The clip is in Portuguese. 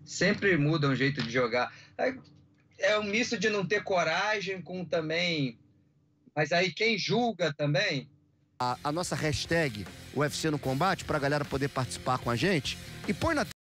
Sempre muda um jeito de jogar. É um misto de não ter coragem com também. Mas aí quem julga também. A nossa hashtag UFC no Combate, pra galera poder participar com a gente. E põe na